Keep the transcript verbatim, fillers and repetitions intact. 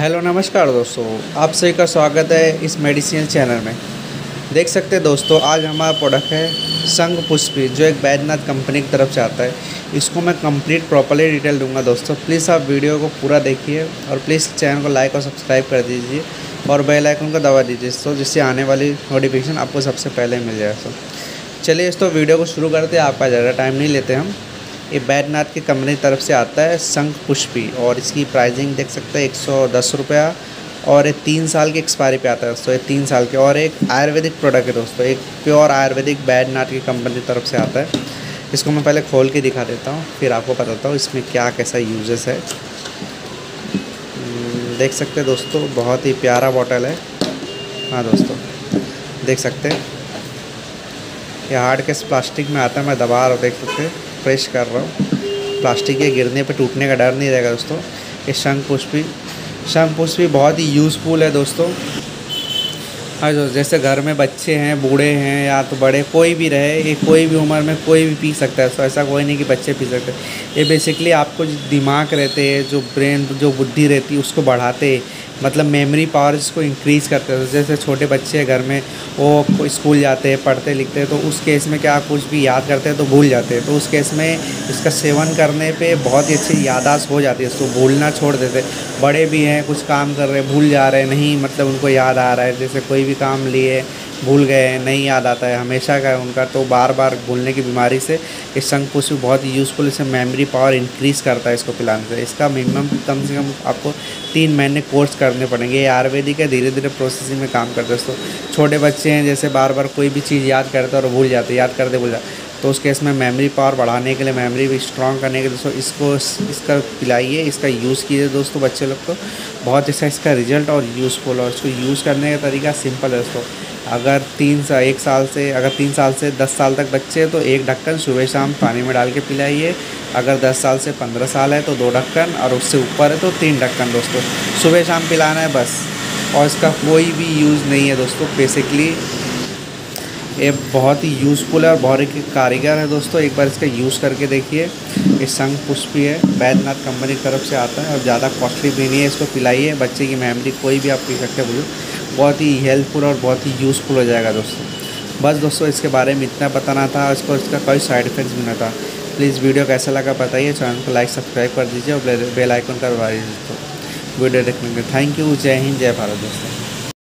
Hello नमस्कार दोस्तों, आप सभी का स्वागत है इस मेडिसिन चैनल में। देख सकते हैं दोस्तों, आज हमारा प्रोडक्ट है संघ पुष्पी, जो एक बैद्यनाथ कंपनी की तरफ से आता है। इसको मैं कंप्लीट प्रॉपर्ली डिटेल दूंगा दोस्तों। प्लीज़ आप वीडियो को पूरा देखिए और प्लीज़ चैनल को लाइक और सब्सक्राइब कर दीजिए और बेल आइकन को दबा दीजिए दोस्तों, जिससे आने वाली नोटिफिकेशन आपको सबसे पहले मिल जाए। दोस्तों चलिए दोस्तों वीडियो को शुरू करते हैं। आपका ज़्यादा टाइम नहीं लेते हम। ये बैद्यनाथ की कंपनी की तरफ से आता है संघ पुष्पी, और इसकी प्राइसिंग देख सकते हैं एक सौ दस रुपया, और ये तीन साल की एक्सपायरी पे आता है दोस्तों। ये तीन साल के, और एक आयुर्वेदिक प्रोडक्ट है दोस्तों, एक प्योर आयुर्वेदिक बैद्यनाथ की कंपनी की तरफ से आता है। इसको मैं पहले खोल के दिखा देता हूँ, फिर आपको बताता हूँ इसमें क्या कैसा यूजेस है। देख सकते हैं दोस्तों, बहुत ही प्यारा बॉटल है। हाँ दोस्तों, देख सकते हैं ये हार्ड केस प्लास्टिक में आता है। मैं दबा रहा हूँ, देख सकते हैं, प्रेस कर रहा हूँ। प्लास्टिक के गिरने पे टूटने का डर नहीं रहेगा दोस्तों। ये शंख पुष्पी शंख पुष्पी बहुत ही यूज़फुल है दोस्तों। हाँ दोस्तों, जैसे घर में बच्चे हैं, बूढ़े हैं या तो बड़े, कोई भी रहे, ये कोई भी उम्र में कोई भी पी सकता है। तो ऐसा कोई नहीं कि बच्चे पी सकते। ये बेसिकली आपको जो दिमाग रहते हैं, जो ब्रेन, जो बुद्धि रहती है, उसको बढ़ाते, मतलब मेमोरी पावर इसको इंक्रीज़ करते हैं। जैसे छोटे बच्चे हैं घर में, वो स्कूल जाते हैं, पढ़ते लिखते हैं, तो उस केस में क्या कुछ भी याद करते हैं तो भूल जाते हैं। तो उस केस में इसका सेवन करने पे बहुत ही अच्छी याददाश्त हो जाती है, इसको भूलना छोड़ देते। बड़े भी हैं, कुछ काम कर रहे हैं, भूल जा रहे हैं, नहीं मतलब उनको याद आ रहा है, जैसे कोई भी काम लिए भूल गए, नहीं याद आता है हमेशा का उनका, तो बार बार भूलने की बीमारी से इस शंख पुष्पी बहुत ही यूज़फुल। इसे मेमोरी पावर इंक्रीज़ करता है इसको पिलाने से। इसका मिनिमम कम से कम आपको तीन महीने कोर्स करने पड़ेंगे। ये आयुर्वेदिक है, धीरे धीरे प्रोसेसिंग में काम करते हैं दोस्तों। छोटे बच्चे हैं, जैसे बार बार कोई भी चीज़ याद करते और भूल जाते, याद करते भूल जाते, तो उस केस में मेमोरी पावर बढ़ाने के लिए, मेमोरी भी स्ट्रॉन्ग करने के लिए दोस्तों इसको इसका पिलाइए, इसका यूज़ कीजिए दोस्तों। बच्चे लोग को बहुत अच्छा इसका रिजल्ट और यूज़फुल, और इसको यूज़ करने का तरीका सिंपल है दोस्तों। अगर तीन सा एक साल से अगर तीन साल से दस साल तक बच्चे हैं तो एक ढक्कन सुबह शाम पानी में डाल के पिलाइए। अगर दस साल से पंद्रह साल है तो दो ढक्कन, और उससे ऊपर है तो तीन ढक्कन दोस्तों। सुबह शाम पिलाना है बस, और इसका कोई भी यूज़ नहीं है दोस्तों। बेसिकली ये बहुत ही यूज़फुल है और बहुत ही कारीगर है दोस्तों। एक बार इसका यूज़ करके देखिए। ये शंख पुष्पी है, बैद्यनाथ कंपनी की तरफ से आता है, और ज़्यादा कॉस्टली भी नहीं है। इसको पिलाइए, बच्चे की मेमोरी कोई भी आप पी सकते हैं, बहुत ही हेल्पफुल और बहुत ही यूज़फुल हो जाएगा दोस्तों। बस दोस्तों, इसके बारे में इतना बताना था। इसको इसका कोई साइड इफेक्ट्स भी नहीं था। प्लीज़ वीडियो कैसा लगा बताइए, चैनल को लाइक सब्सक्राइब कर दीजिए और बेल आइकन करवा दीजिए दोस्तों। वीडियो देखने के लिए थैंक यू। जय हिंद, जय भारत दोस्तों।